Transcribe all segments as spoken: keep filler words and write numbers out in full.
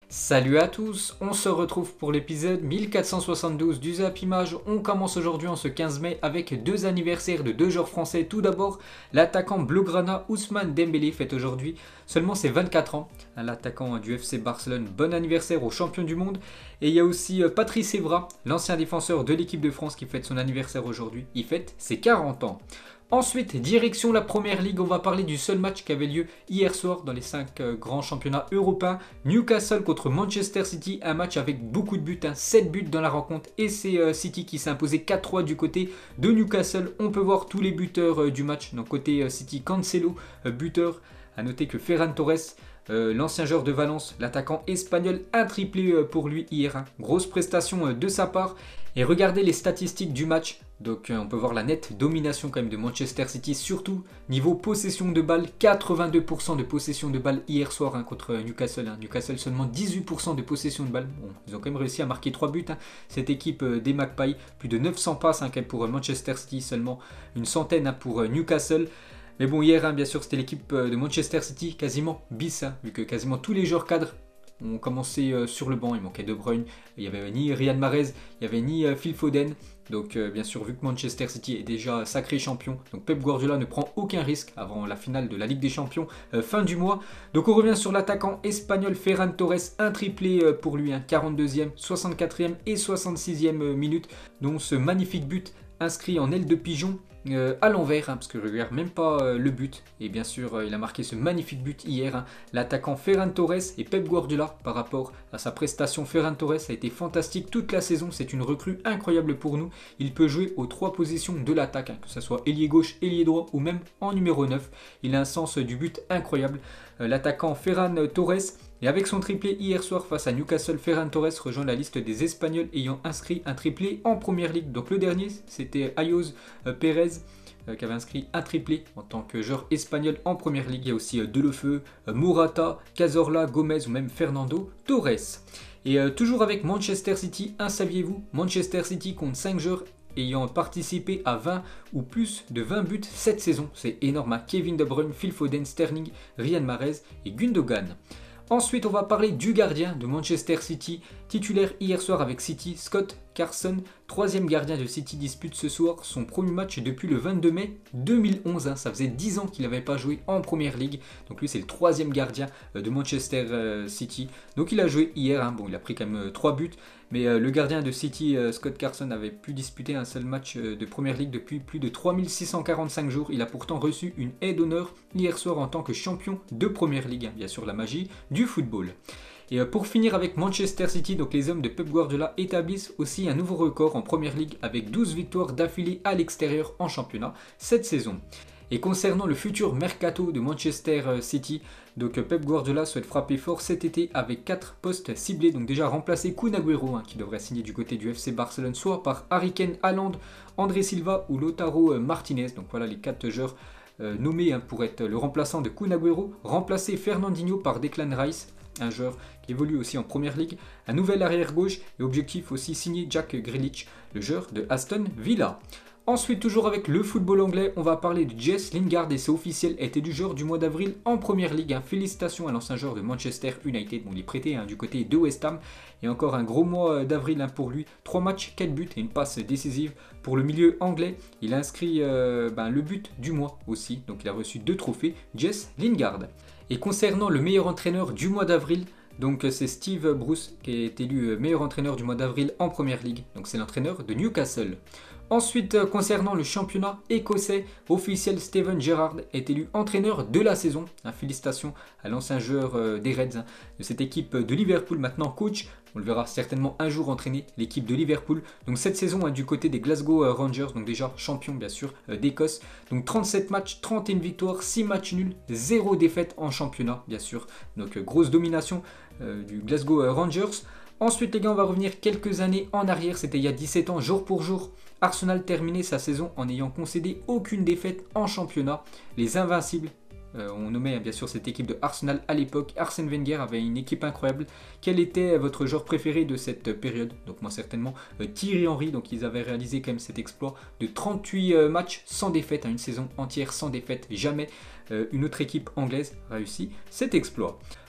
Salut à tous, on se retrouve pour l'épisode mille quatre cent soixante-douze du Zap Image. On commence aujourd'hui en ce quinze mai avec deux anniversaires de deux joueurs français. Tout d'abord, l'attaquant blaugrana Ousmane Dembélé fête aujourd'hui seulement ses vingt-quatre ans. L'attaquant du F C Barcelone, bon anniversaire au champion du monde. Et il y a aussi Patrice Evra, l'ancien défenseur de l'équipe de France qui fête son anniversaire aujourd'hui. Il fête ses quarante ans. Ensuite, direction la Première Ligue, on va parler du seul match qui avait lieu hier soir dans les cinq euh, grands championnats européens. Newcastle contre Manchester City, un match avec beaucoup de buts, hein, sept buts dans la rencontre. Et c'est euh, City qui s'est imposé quatre trois du côté de Newcastle. On peut voir tous les buteurs euh, du match. Donc côté euh, City, Cancelo, euh, buteur. A noter que Ferran Torres, euh, l'ancien joueur de Valence, l'attaquant espagnol, un triplé euh, pour lui hier. Hein. Grosse prestation euh, de sa part. Et regardez les statistiques du match. Donc euh, on peut voir la nette domination quand même de Manchester City, surtout niveau possession de balle, quatre-vingt-deux pour cent de possession de balle hier soir hein, contre Newcastle. Hein. Newcastle seulement dix-huit pour cent de possession de balle. Bon, ils ont quand même réussi à marquer trois buts. Hein. Cette équipe euh, des Magpies, plus de neuf cents passes hein, pour euh, Manchester City, seulement une centaine hein, pour euh, Newcastle. Mais bon, hier, hein, bien sûr, c'était l'équipe euh, de Manchester City, quasiment bis, hein, vu que quasiment tous les joueurs cadres ont commencé euh, sur le banc. Il manquait De Bruyne, il n'y avait ni Riyad Mahrez, il n'y avait ni euh, Phil Foden. Donc euh, bien sûr, vu que Manchester City est déjà sacré champion, donc Pep Guardiola ne prend aucun risque avant la finale de la Ligue des Champions euh, fin du mois. Donc on revient sur l'attaquant espagnol Ferran Torres, un triplé euh, pour lui, hein, quarante-deuxième, soixante-quatrième et soixante-sixième euh, minute, dont ce magnifique but inscrit en aile de pigeon. Euh, à l'envers, hein, parce que je regarde même pas euh, le but. Et bien sûr, euh, il a marqué ce magnifique but hier. Hein. L'attaquant Ferran Torres et Pep Guardiola, par rapport à sa prestation, Ferran Torres a été fantastique toute la saison. C'est une recrue incroyable pour nous. Il peut jouer aux trois positions de l'attaque, hein, que ce soit ailier gauche, ailier droit ou même en numéro neuf. Il a un sens du but incroyable. Euh, L'attaquant Ferran Torres. Et avec son triplé hier soir face à Newcastle, Ferran Torres rejoint la liste des Espagnols ayant inscrit un triplé en Première Ligue. Donc le dernier, c'était Ayoze Pérez euh, qui avait inscrit un triplé en tant que joueur espagnol en Première Ligue. Il y a aussi euh, Delefeu, euh, Morata, Cazorla, Gomez ou même Fernando Torres. Et euh, toujours avec Manchester City, un saviez-vous, Manchester City compte cinq joueurs ayant participé à vingt ou plus de vingt buts cette saison. C'est énorme, hein. Kevin De Bruyne, Phil Foden, Sterling, Riyad Mahrez et Gundogan. Ensuite, on va parler du gardien de Manchester City, titulaire hier soir avec City, Scott Carson, troisième gardien de City, dispute ce soir son premier match depuis le vingt-deux mai deux mille onze. Hein. Ça faisait dix ans qu'il n'avait pas joué en Première Ligue. Donc lui, c'est le troisième gardien de Manchester City. Donc il a joué hier. Hein. Bon, il a pris quand même trois buts. Mais euh, le gardien de City, euh, Scott Carson, n'avait pu disputer un seul match euh, de Première Ligue depuis plus de trois mille six cent quarante-cinq jours. Il a pourtant reçu une aide d'honneur hier soir en tant que champion de Première Ligue. Hein. Bien sûr, la magie du football. Et euh, pour finir avec Manchester City, donc les hommes de Pep Guardiola établissent aussi un nouveau record en Première Ligue avec douze victoires d'affilée à l'extérieur en championnat cette saison. Et concernant le futur mercato de Manchester City, donc Pep Guardiola souhaite frapper fort cet été avec quatre postes ciblés. Donc déjà remplacer Kun Agüero hein, qui devrait signer du côté du F C Barcelone, soit par Harry Kane, Haaland, André Silva ou Lautaro Martinez. Donc voilà les quatre joueurs euh, nommés hein, pour être le remplaçant de Kun Agüero. Remplacer Fernandinho par Declan Rice, un joueur qui évolue aussi en Première Ligue. Un nouvel arrière gauche et objectif aussi signer Jack Grealish, le joueur de Aston Villa. Ensuite, toujours avec le football anglais, on va parler de Jess Lingard et c'est officiel, était du joueur du mois d'avril en Première Ligue. Hein. Félicitations à l'ancien joueur de Manchester United, bon, il est prêté hein, du côté de West Ham. Et encore un gros mois d'avril hein, pour lui, trois matchs, quatre buts et une passe décisive. Pour le milieu anglais, il a inscrit euh, ben, le but du mois aussi, donc il a reçu deux trophées, Jess Lingard. Et concernant le meilleur entraîneur du mois d'avril, donc c'est Steve Bruce qui est élu meilleur entraîneur du mois d'avril en Première Ligue, donc c'est l'entraîneur de Newcastle. Ensuite, concernant le championnat écossais, officiel Steven Gerrard est élu entraîneur de la saison. Hein, félicitations à l'ancien joueur euh, des Reds hein, de cette équipe de Liverpool, maintenant coach. On le verra certainement un jour entraîner l'équipe de Liverpool. Donc cette saison hein, du côté des Glasgow Rangers, donc déjà champion bien sûr euh, d'Écosse. Donc trente-sept matchs, trente et une victoires, six matchs nuls, zéro défaite en championnat bien sûr. Donc euh, grosse domination euh, du Glasgow Rangers. Ensuite les gars, on va revenir quelques années en arrière, c'était il y a dix-sept ans, jour pour jour. Arsenal terminait sa saison en n'ayant concédé aucune défaite en championnat. Les Invincibles, euh, on nommait bien sûr cette équipe de Arsenal à l'époque. Arsène Wenger avait une équipe incroyable. Quel était votre joueur préféré de cette période? Donc moi certainement euh, Thierry Henry. Donc ils avaient réalisé quand même cet exploit de trente-huit euh, matchs sans défaite, hein, une saison entière sans défaite. Jamais euh, une autre équipe anglaise réussit cet exploit.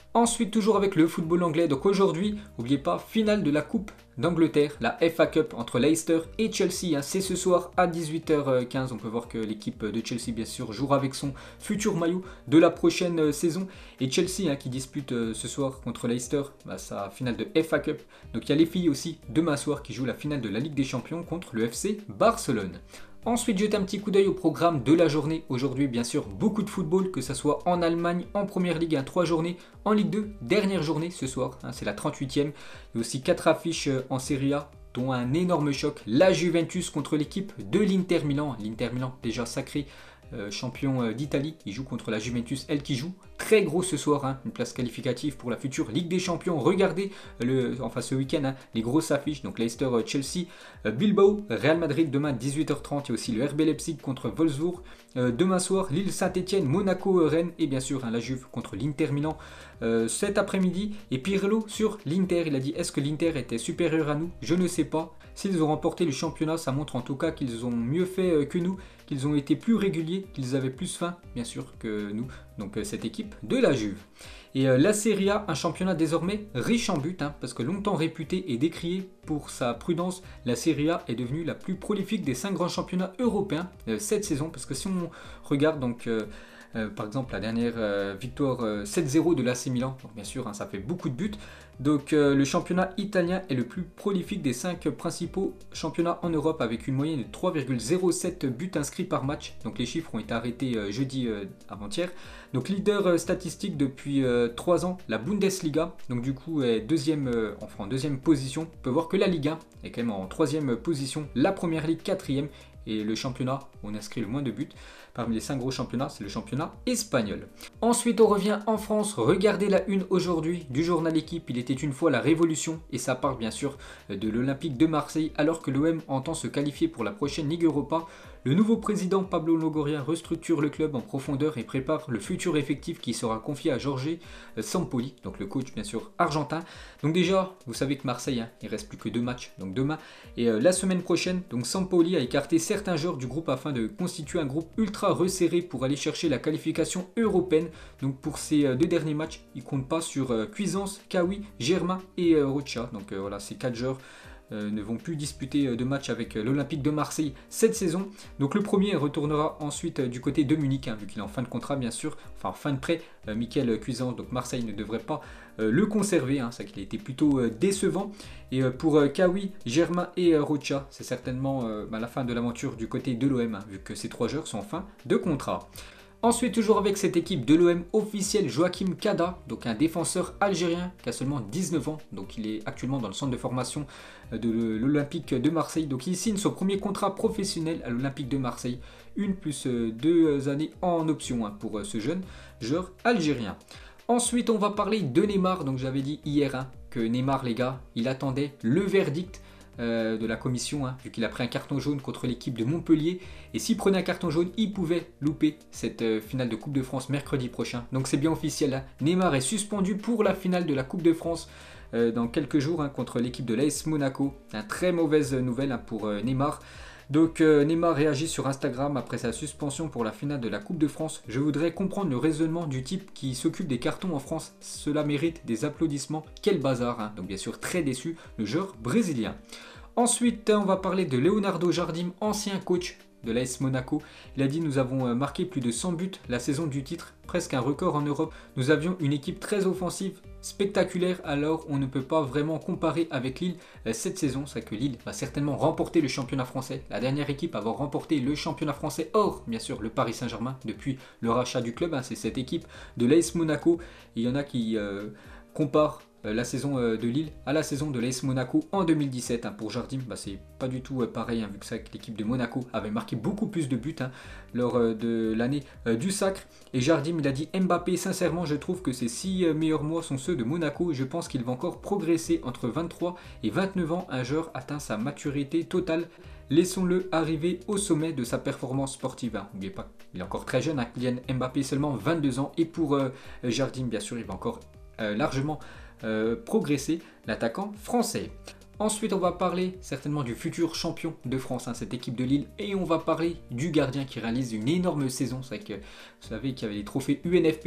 Ensuite, toujours avec le football anglais, donc aujourd'hui, n'oubliez pas, finale de la Coupe d'Angleterre, la F A Cup entre Leicester et Chelsea, hein. C'est ce soir à dix-huit heures quinze, on peut voir que l'équipe de Chelsea bien sûr jouera avec son futur maillot de la prochaine saison, et Chelsea hein, qui dispute euh, ce soir contre Leicester bah, sa finale de F A Cup. Donc il y a les filles aussi demain soir qui jouent la finale de la Ligue des Champions contre le F C Barcelone. Ensuite, jetez un petit coup d'œil au programme de la journée. Aujourd'hui, bien sûr, beaucoup de football, que ce soit en Allemagne, en Première Ligue, hein, trois journées, en Ligue deux, dernière journée ce soir, hein, c'est la trente-huitième. Il y a aussi quatre affiches en Serie A, dont un énorme choc, la Juventus contre l'équipe de l'Inter Milan. L'Inter Milan, déjà sacré euh, champion euh, d'Italie, il joue contre la Juventus, elle qui joue très gros ce soir, hein, une place qualificative pour la future Ligue des Champions. Regardez le, enfin ce week-end hein, les grosses affiches, donc Leicester, euh, Chelsea, euh, Bilbao, Real Madrid demain dix-huit heures trente, il y a aussi le R B Leipzig contre Wolfsburg, euh, demain soir Lille Saint-Etienne, Monaco, euh, Rennes, et bien sûr hein, la Juve contre l'Inter Milan euh, cet après-midi. Et Pirlo sur l'Inter, il a dit: est-ce que l'Inter était supérieur à nous? Je ne sais pas. S'ils ont remporté le championnat, ça montre en tout cas qu'ils ont mieux fait euh, que nous, qu'ils ont été plus réguliers, qu'ils avaient plus faim, bien sûr, que nous. Donc euh, cette équipe de la Juve. Et euh, la Serie A, un championnat désormais riche en buts, hein, parce que longtemps réputé et décrié pour sa prudence, la Serie A est devenue la plus prolifique des cinq grands championnats européens euh, cette saison. Parce que si on regarde donc euh, euh, par exemple la dernière euh, victoire euh, sept zéro de l'A C Milan, donc bien sûr hein, ça fait beaucoup de buts. Donc euh, le championnat italien est le plus prolifique des cinq principaux championnats en Europe, avec une moyenne de trois virgule zéro sept buts inscrits par match. Donc les chiffres ont été arrêtés euh, jeudi euh, avant-hier. Donc leader euh, statistique depuis euh, trois ans, la Bundesliga, donc du coup est deuxième, euh, enfin en deuxième position. On peut voir que la Ligue un est quand même en troisième position, la Première Ligue quatrième, et le championnat où on inscrit le moins de buts parmi les cinq gros championnats, c'est le championnat espagnol. Ensuite, on revient en France. Regardez la une aujourd'hui du journal Équipe. Il était une fois la révolution, et ça part bien sûr de l'Olympique de Marseille, alors que l'O M entend se qualifier pour la prochaine Ligue Europa. Le nouveau président Pablo Longoria restructure le club en profondeur et prépare le futur effectif qui sera confié à Jorge Sampaoli, donc le coach bien sûr argentin. Donc déjà, vous savez que Marseille, hein, il reste plus que deux matchs, donc demain et euh, la semaine prochaine. Donc Sampaoli a écarté certains joueurs du groupe afin de constituer un groupe ultra resserré pour aller chercher la qualification européenne. Donc pour ces euh, deux derniers matchs, il compte pas sur euh, Cuisance, Kawi, Germain et euh, Rocha. Donc euh, voilà, ces quatre joueurs Euh, ne vont plus disputer euh, de match avec euh, l'Olympique de Marseille cette saison. Donc le premier retournera ensuite euh, du côté de Munich, hein, vu qu'il est en fin de contrat bien sûr, enfin en fin de prêt, euh, Mickaël Cuisance, donc Marseille ne devrait pas euh, le conserver, hein, c'est qu'il a été plutôt euh, décevant. Et euh, pour euh, Kawi, Germain et euh, Rocha, c'est certainement euh, bah, la fin de l'aventure du côté de l'O M, hein, vu que ces trois joueurs sont en fin de contrat. Ensuite, toujours avec cette équipe de l'O M officielle, Joachim Kada, donc un défenseur algérien qui a seulement dix-neuf ans, donc il est actuellement dans le centre de formation de l'Olympique de Marseille. Donc il signe son premier contrat professionnel à l'Olympique de Marseille, une plus deux années en option hein, pour ce jeune joueur algérien. Ensuite, on va parler de Neymar. Donc j'avais dit hier hein, que Neymar, les gars, il attendait le verdict Euh, de la commission, hein, vu qu'il a pris un carton jaune contre l'équipe de Montpellier, et s'il prenait un carton jaune, il pouvait louper cette euh, finale de Coupe de France mercredi prochain. Donc c'est bien officiel, hein. Neymar est suspendu pour la finale de la Coupe de France euh, dans quelques jours hein, contre l'équipe de l'A S Monaco. Une très mauvaise nouvelle hein, pour euh, Neymar. Donc euh, Neymar réagit sur Instagram après sa suspension pour la finale de la Coupe de France. Je voudrais comprendre le raisonnement du type qui s'occupe des cartons en France. Cela mérite des applaudissements. Quel bazar, hein. Donc bien sûr très déçu, le joueur brésilien. Ensuite, on va parler de Leonardo Jardim, ancien coach de l'A S Monaco. Il a dit: nous avons marqué plus de cent buts la saison du titre, presque un record en Europe. Nous avions une équipe très offensive, spectaculaire, alors on ne peut pas vraiment comparer avec Lille cette saison. C'est que Lille va certainement remporter le championnat français, la dernière équipe à avoir remporté le championnat français, hors bien sûr le Paris Saint-Germain depuis le rachat du club, hein, c'est cette équipe de l'A S Monaco. Et il y en a qui euh, comparent la saison de Lille à la saison de l'A S Monaco en deux mille dix-sept. Hein, pour Jardim, bah, c'est pas du tout pareil, hein, vu que, ça, que l'équipe de Monaco avait marqué beaucoup plus de buts hein, lors de l'année du sacre. Et Jardim, il a dit: Mbappé, sincèrement, je trouve que ses six meilleurs mois sont ceux de Monaco. Je pense qu'il va encore progresser. Entre vingt-trois et vingt-neuf ans, un joueur atteint sa maturité totale. Laissons-le arriver au sommet de sa performance sportive. Hein. N'oubliez pas, il est encore très jeune, hein, Kylian Mbappé, seulement vingt-deux ans. Et pour euh, Jardim, bien sûr, il va encore euh, largement Euh, progresser, l'attaquant français. Ensuite, on va parler certainement du futur champion de France, hein, cette équipe de Lille, et on va parler du gardien qui réalise une énorme saison. C'est vrai que vous savez qu'il y avait les trophées U N F P,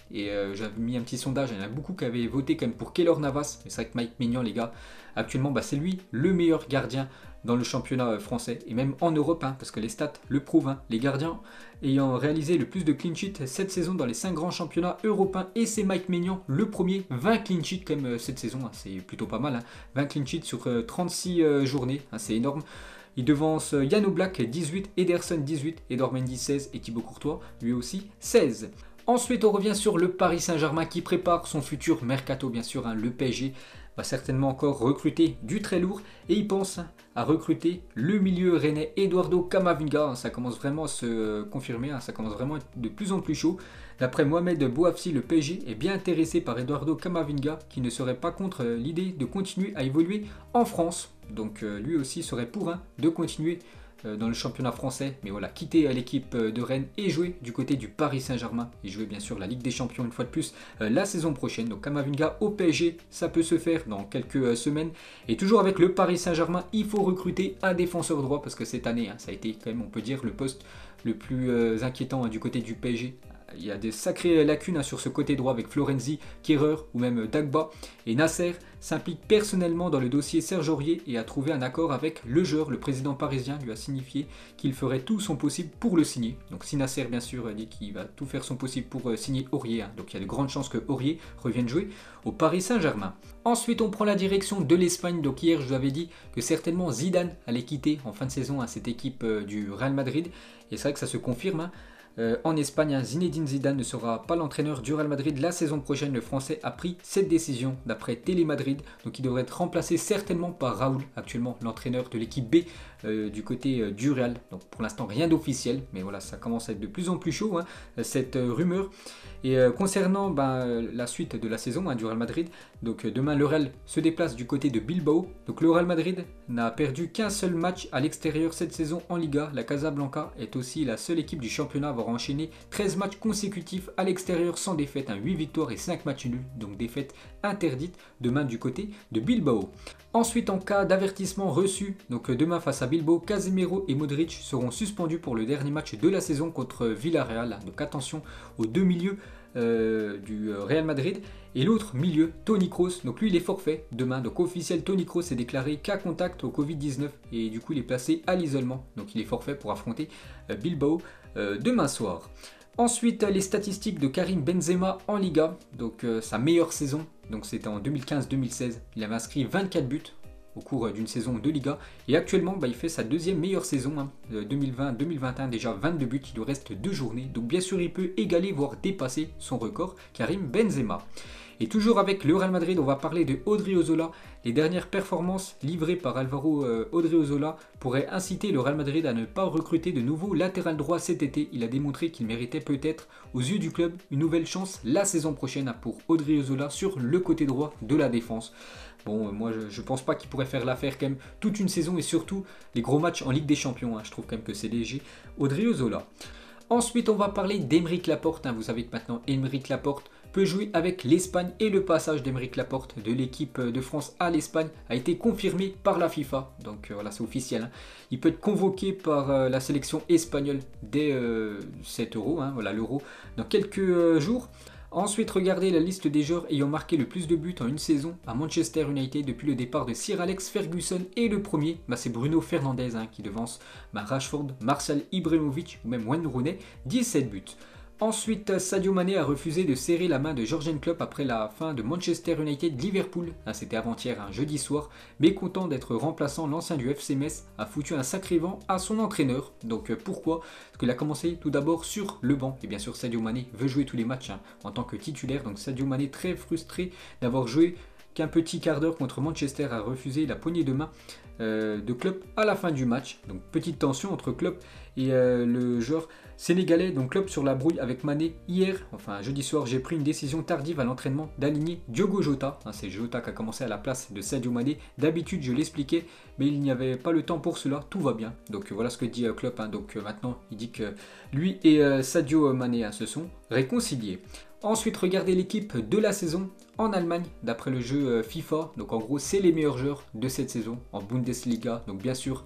Et euh, j'avais mis un petit sondage, il y en a beaucoup qui avaient voté quand même pour Keylor Navas. C'est vrai que Mike Maignan, les gars, actuellement, bah, c'est lui le meilleur gardien dans le championnat français et même en Europe, hein, parce que les stats le prouvent. Hein. Les gardiens ayant réalisé le plus de clean sheets cette saison dans les cinq grands championnats européens, et c'est Mike Maignan le premier, vingt clean sheets quand même cette saison, hein, c'est plutôt pas mal, hein. vingt clean sheets sur euh, trente-six euh, journées, hein, c'est énorme. Il devance Yann Oblak dix-huit, Ederson dix-huit, Edouard Mendy seize et Thibaut Courtois lui aussi seize. Ensuite on revient sur le Paris Saint-Germain qui prépare son futur mercato, bien sûr, hein, le P S G va certainement encore recruter du très lourd et il pense à recruter le milieu rennais Eduardo Camavinga. Ça commence vraiment à se confirmer, ça commence vraiment à être de plus en plus chaud. D'après Mohamed Bouafsi, le P S G est bien intéressé par Eduardo Camavinga qui ne serait pas contre l'idée de continuer à évoluer en France. Donc lui aussi serait pour hein, de continuer dans le championnat français, mais voilà, quitter l'équipe de Rennes et jouer du côté du Paris Saint-Germain et jouer bien sûr la Ligue des Champions une fois de plus la saison prochaine. Donc Camavinga au P S G, ça peut se faire dans quelques semaines. Et toujours avec le Paris Saint-Germain, il faut recruter un défenseur droit parce que cette année, hein, ça a été quand même, on peut dire, le poste le plus euh, inquiétant hein, du côté du P S G. Il y a des sacrées lacunes hein, sur ce côté droit avec Florenzi, Kehrer ou même Dagba. Et Nasser s'implique personnellement dans le dossier Serge Aurier et a trouvé un accord avec le joueur. Le président parisien lui a signifié qu'il ferait tout son possible pour le signer. Donc si Nasser bien sûr dit qu'il va tout faire son possible pour signer Aurier, hein, donc il y a de grandes chances que Aurier revienne jouer au Paris Saint-Germain. Ensuite on prend la direction de l'Espagne. Donc hier je vous avais dit que certainement Zidane allait quitter en fin de saison hein, cette équipe euh, du Real Madrid. Et c'est vrai que ça se confirme. Hein. Euh, en Espagne, hein, Zinedine Zidane ne sera pas l'entraîneur du Real Madrid la saison prochaine. Le Français a pris cette décision d'après Télémadrid. Donc il devrait être remplacé certainement par Raoul, actuellement l'entraîneur de l'équipe B euh, du côté euh, du Real. Donc pour l'instant rien d'officiel, mais voilà, ça commence à être de plus en plus chaud hein, cette euh, rumeur. Et euh, concernant ben, la suite de la saison hein, du Real Madrid, donc euh, demain le Real se déplace du côté de Bilbao. Donc le Real Madrid n'a perdu qu'un seul match à l'extérieur cette saison en Liga. La Casablanca est aussi la seule équipe du championnat à avoir enchaîné treize matchs consécutifs à l'extérieur sans défaite, hein, huit victoires et cinq matchs nuls, donc défaite interdite demain du côté de Bilbao. Ensuite, en cas d'avertissement reçu, donc demain face à Bilbao, Casemiro et Modric seront suspendus pour le dernier match de la saison contre Villarreal. Donc attention aux deux milieux euh, du Real Madrid. Et l'autre milieu, Toni Kroos, donc lui il est forfait demain. Donc officiel, Toni Kroos est déclaré cas contact au Covid dix-neuf et du coup il est placé à l'isolement. Donc il est forfait pour affronter euh, Bilbao euh, demain soir. Ensuite, les statistiques de Karim Benzema en Liga, donc euh, sa meilleure saison, donc c'était en deux mille quinze deux mille seize, il avait inscrit vingt-quatre buts au cours d'une saison de Liga, et actuellement bah, il fait sa deuxième meilleure saison, hein, deux mille vingt deux mille vingt et un, déjà vingt-deux buts, il lui reste deux journées, donc bien sûr il peut égaler, voire dépasser son record, Karim Benzema. Et toujours avec le Real Madrid, on va parler de Odriozola. Les dernières performances livrées par Alvaro euh, Odriozola pourraient inciter le Real Madrid à ne pas recruter de nouveau latéral droit cet été. Il a démontré qu'il méritait peut-être, aux yeux du club, une nouvelle chance la saison prochaine pour Odriozola sur le côté droit de la défense. Bon, euh, moi je, je pense pas qu'il pourrait faire l'affaire quand même toute une saison et surtout les gros matchs en Ligue des Champions. Hein. Je trouve quand même que c'est léger. Odriozola. Ensuite, on va parler d'Aymeric Laporte. Hein. Vous savez que maintenant, Aymeric Laporte peut jouer avec l'Espagne et le passage d'Aymeric Laporte de l'équipe de France à l'Espagne a été confirmé par la FIFA. Donc euh, voilà, c'est officiel. Hein. Il peut être convoqué par euh, la sélection espagnole dès euh, cet euro, hein, voilà l'euro, dans quelques euh, jours. Ensuite, regardez la liste des joueurs ayant marqué le plus de buts en une saison à Manchester United depuis le départ de Sir Alex Ferguson. Et le premier, bah, c'est Bruno Fernandes hein, qui devance bah, Rashford, Marcel Ibrahimovic ou même Wayne Rooney, dix-sept buts. Ensuite, Sadio Mané a refusé de serrer la main de Jürgen Klopp après la fin de Manchester United-Liverpool. C'était avant-hier, un jeudi soir. Mécontent d'être remplaçant, l'ancien du F C Metz a foutu un sacré vent à son entraîneur. Donc pourquoi? Parce qu'il a commencé tout d'abord sur le banc. Et bien sûr, Sadio Mané veut jouer tous les matchs hein, en tant que titulaire. Donc Sadio Mané très frustré d'avoir joué qu'un petit quart d'heure contre Manchester, a refusé la poignée de main euh, de Klopp à la fin du match. Donc petite tension entre Klopp et euh, le joueur sénégalais. Donc Klopp sur la brouille avec Mané hier, enfin jeudi soir, j'ai pris une décision tardive à l'entraînement d'aligner Diogo Jota. Hein, c'est Jota qui a commencé à la place de Sadio Mané. D'habitude je l'expliquais, mais il n'y avait pas le temps pour cela, tout va bien. Donc voilà ce que dit euh, Klopp. Hein. Donc euh, maintenant il dit que lui et euh, Sadio Mané hein, se sont réconciliés. Ensuite, regardez l'équipe de la saison en Allemagne, d'après le jeu FIFA. Donc en gros, c'est les meilleurs joueurs de cette saison en Bundesliga. Donc bien sûr,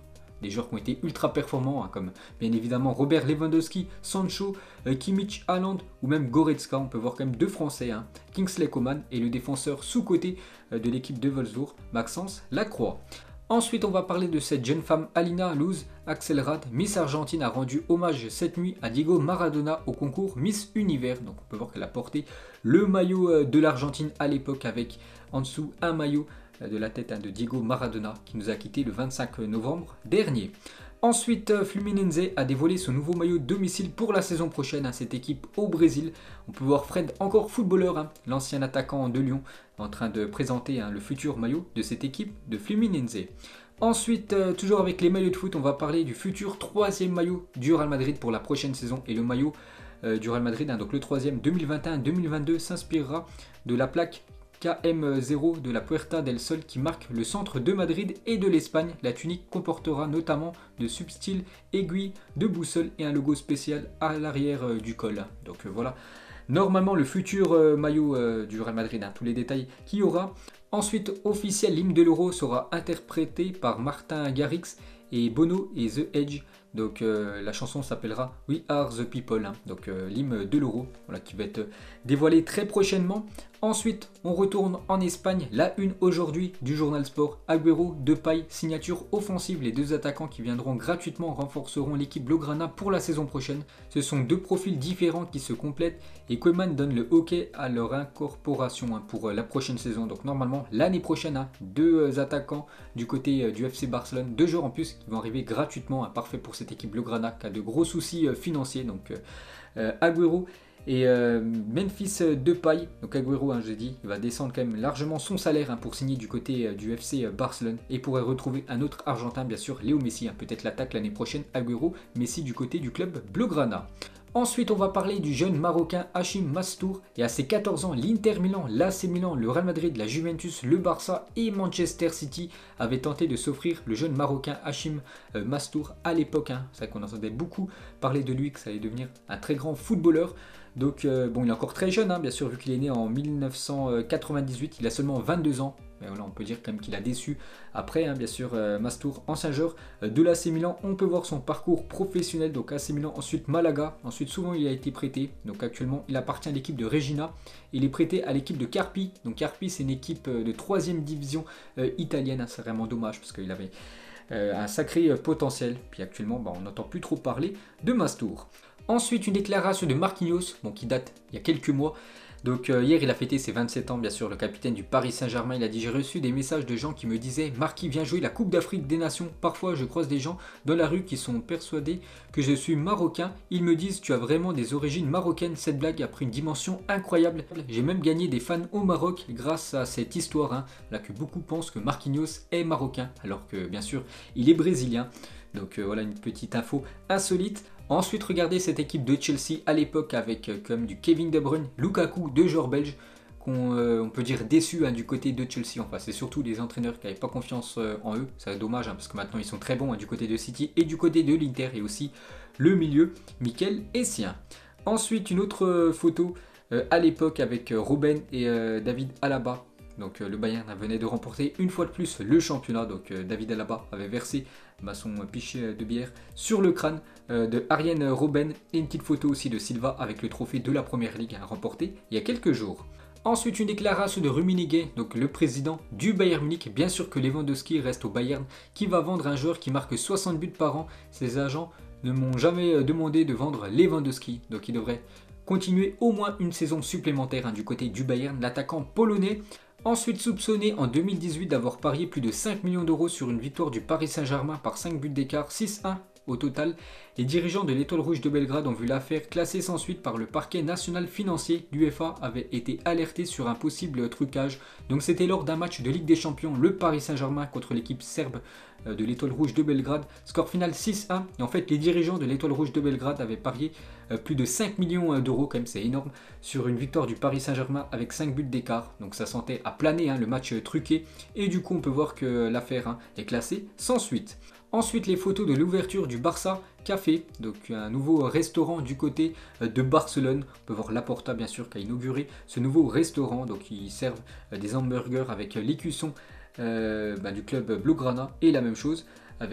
des joueurs qui ont été ultra performants, hein, comme bien évidemment Robert Lewandowski, Sancho, euh, Kimmich, Haaland ou même Goretzka. On peut voir quand même deux Français, hein, Kingsley Coman et le défenseur sous-côté euh, de l'équipe de Wolfsburg, Maxence Lacroix. Ensuite, on va parler de cette jeune femme Alina Luz Axelrad. Miss Argentine a rendu hommage cette nuit à Diego Maradona au concours Miss Univers. Donc on peut voir qu'elle a porté le maillot de l'Argentine à l'époque avec en dessous un maillot de la tête de Diego Maradona qui nous a quitté le vingt-cinq novembre dernier. Ensuite, Fluminense a dévoilé son nouveau maillot domicile pour la saison prochaine, hein, cette équipe au Brésil. On peut voir Fred, encore footballeur, hein, l'ancien attaquant de Lyon, en train de présenter hein, le futur maillot de cette équipe de Fluminense. Ensuite, euh, toujours avec les maillots de foot, on va parler du futur troisième maillot du Real Madrid pour la prochaine saison. Et le maillot euh, du Real Madrid, hein, donc le troisième deux mille vingt et un deux mille vingt-deux, s'inspirera de la plaque K M zéro de la Puerta del Sol qui marque le centre de Madrid et de l'Espagne. La tunique comportera notamment de subtiles aiguilles de boussole et un logo spécial à l'arrière euh, du col. Donc euh, voilà, normalement le futur euh, maillot euh, du Real Madrid, hein, tous les détails qu'il y aura. Ensuite, officiel, l'hymne de l'Euro sera interprété par Martin Garrix et Bono et The Edge. Donc euh, la chanson s'appellera We Are The People, hein. Donc euh, l'hymne de l'Euro, voilà, qui va être dévoilé très prochainement. Ensuite, on retourne en Espagne. La une aujourd'hui du journal Sport. Agüero, Depay, signature offensive. Les deux attaquants qui viendront gratuitement renforceront l'équipe Blaugrana pour la saison prochaine. Ce sont deux profils différents qui se complètent et Koeman donne le OK à leur incorporation hein, pour la prochaine saison. Donc normalement l'année prochaine, hein, deux attaquants du côté du F C Barcelone, deux joueurs en plus qui vont arriver gratuitement, hein, parfait pour cette équipe Blaugrana qui a de gros soucis euh, financiers. Donc euh, Agüero et euh, Memphis Depay, donc Agüero, hein, j'ai dit, il va descendre quand même largement son salaire hein, pour signer du côté euh, du F C Barcelone et pourrait retrouver un autre Argentin, bien sûr, Léo Messi, hein, peut-être l'attaque l'année prochaine, Agüero, Messi du côté du club Blaugrana. Ensuite, on va parler du jeune Marocain Hachim Mastour. Et à ses quatorze ans, l'Inter Milan, l'A C Milan, le Real Madrid, la Juventus, le Barça et Manchester City avaient tenté de s'offrir le jeune Marocain Hachim Mastour à l'époque. Hein. C'est vrai qu'on entendait beaucoup parler de lui, que ça allait devenir un très grand footballeur. Donc, euh, bon, il est encore très jeune, hein, bien sûr, vu qu'il est né en mille neuf cent quatre-vingt-dix-huit. Il a seulement vingt-deux ans. Mais voilà, on peut dire quand même qu'il a déçu. Après, hein, bien sûr, euh, Mastour, ancien joueur de l'A C Milan. On peut voir son parcours professionnel. Donc, A C Milan, ensuite Malaga. Ensuite, souvent, il a été prêté. Donc, actuellement, il appartient à l'équipe de Regina. Il est prêté à l'équipe de Carpi. Donc, Carpi, c'est une équipe de troisième division euh, italienne. Hein, c'est vraiment dommage parce qu'il avait euh, un sacré euh, potentiel. Puis actuellement, bah, on n'entend plus trop parler de Mastour. Ensuite, une déclaration de Marquinhos, bon, qui date il y a quelques mois. Donc euh, hier, il a fêté ses vingt-sept ans, bien sûr, le capitaine du Paris Saint-Germain. Il a dit « J'ai reçu des messages de gens qui me disaient « Marquis, viens jouer la Coupe d'Afrique des Nations. Parfois, je croise des gens dans la rue qui sont persuadés que je suis marocain. Ils me disent « Tu as vraiment des origines marocaines. » Cette blague a pris une dimension incroyable. J'ai même gagné des fans au Maroc grâce à cette histoire. Hein, là que beaucoup pensent que Marquinhos est marocain, alors que, bien sûr, il est brésilien. Donc euh, voilà une petite info insolite. Ensuite, regardez cette équipe de Chelsea à l'époque avec euh, comme du Kevin De Bruyne, Lukaku, deux joueurs belges qu'on euh, on peut dire déçus hein, du côté de Chelsea. Enfin, c'est surtout les entraîneurs qui n'avaient pas confiance euh, en eux. C'est dommage hein, parce que maintenant ils sont très bons hein, du côté de City et du côté de l'Inter et aussi le milieu, Mikel Essien. Ensuite, une autre euh, photo euh, à l'époque avec euh, Robben et euh, David Alaba. Donc euh, le Bayern venait de remporter une fois de plus le championnat. Donc euh, David Alaba avait versé bah, son pichet de bière sur le crâne euh, de Arjen Robben. Et une petite photo aussi de Silva avec le trophée de la Première Ligue hein, remporté il y a quelques jours. Ensuite, une déclaration de Rummenigge, donc le président du Bayern Munich. Bien sûr que Lewandowski reste au Bayern, qui va vendre un joueur qui marque soixante buts par an. Ses agents ne m'ont jamais demandé de vendre Lewandowski, donc il devrait continuer au moins une saison supplémentaire hein, du côté du Bayern, l'attaquant polonais. Ensuite soupçonné en deux mille dix-huit d'avoir parié plus de cinq millions d'euros sur une victoire du Paris Saint-Germain par cinq buts d'écart, six un au total, les dirigeants de l'Étoile Rouge de Belgrade ont vu l'affaire classée sans suite par le parquet national financier. L'UEFA avait été alerté sur un possible trucage. Donc c'était lors d'un match de Ligue des Champions, le Paris Saint-Germain contre l'équipe serbe de l'Étoile Rouge de Belgrade. Score final six un. Et en fait, les dirigeants de l'Étoile Rouge de Belgrade avaient parié plus de cinq millions d'euros, quand même c'est énorme, sur une victoire du Paris Saint-Germain avec cinq buts d'écart. Donc ça sentait à planer hein, le match truqué. Et du coup, on peut voir que l'affaire hein, est classée sans suite. Ensuite, les photos de l'ouverture du Barça Café, donc un nouveau restaurant du côté de Barcelone. On peut voir Laporta, bien sûr, qui a inauguré ce nouveau restaurant. Donc, ils servent des hamburgers avec l'écusson euh, bah, du club Blaugrana et la même chose avec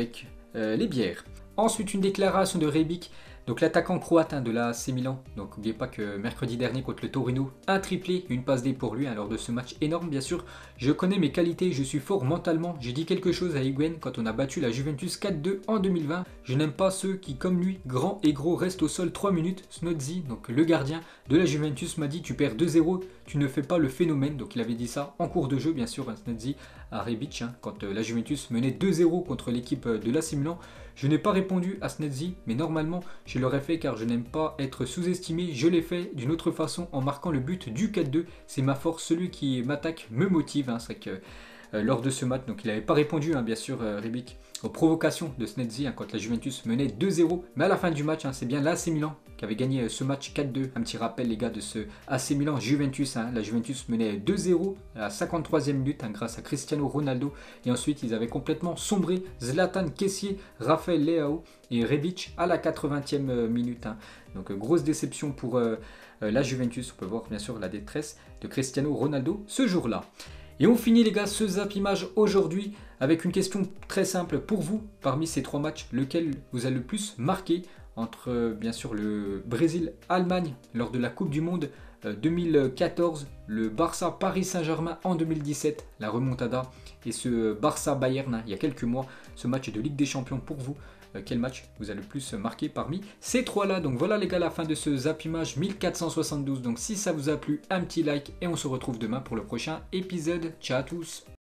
euh, les bières. Ensuite, une déclaration de Rebic, donc l'attaquant croate hein, de la A C Milan. Donc n'oubliez pas que mercredi dernier contre le Torino, un triplé, une passe D pour lui hein, lors de ce match énorme bien sûr. Je connais mes qualités, je suis fort mentalement. J'ai dit quelque chose à Higuain quand on a battu la Juventus quatre deux en deux mille vingt. Je n'aime pas ceux qui comme lui, grands et gros, restent au sol trois minutes. Snodzi, donc le gardien de la Juventus, m'a dit tu perds deux zéro, tu ne fais pas le phénomène. Donc il avait dit ça en cours de jeu bien sûr, hein, Snodzi à Rebic hein, quand euh, la Juventus menait deux zéro contre l'équipe euh, de l'A C Milan. Je n'ai pas répondu à Snedzi, mais normalement je l'aurais fait car je n'aime pas être sous-estimé. Je l'ai fait d'une autre façon en marquant le but du quatre deux. C'est ma force, celui qui m'attaque me motive. Hein. C'est que euh, lors de ce match, donc il n'avait pas répondu hein, bien sûr euh, Rebic aux provocations de Snedzi hein, quand la Juventus menait deux zéro. Mais à la fin du match, hein, c'est bien l'A C Milan qui avait gagné euh, ce match quatre deux. Un petit rappel les gars de ce A C Milan Juventus. Hein. La Juventus menait deux zéro à la cinquante-troisième minute hein, grâce à Cristiano Ronaldo. Et ensuite ils avaient complètement sombré. Zlatan, Kessié, Raphaël Leao et Rebic à la quatre-vingtième minute. Hein. Donc euh, grosse déception pour euh, euh, la Juventus. On peut voir bien sûr la détresse de Cristiano Ronaldo ce jour-là. Et on finit les gars ce Zap Image aujourd'hui avec une question très simple pour vous. Parmi ces trois matchs, lequel vous a le plus marqué entre euh, bien sûr le Brésil-Allemagne lors de la Coupe du Monde euh, deux mille quatorze, le Barça-Paris Saint-Germain en deux mille dix-sept, la remontada, et ce Barça-Bayern hein, il y a quelques mois, ce match de Ligue des Champions pour vous. Euh, quel match vous a le plus marqué parmi ces trois-là? Donc voilà les gars, la fin de ce Zap Image mille quatre cent soixante-douze. Donc si ça vous a plu, un petit like et on se retrouve demain pour le prochain épisode. Ciao à tous!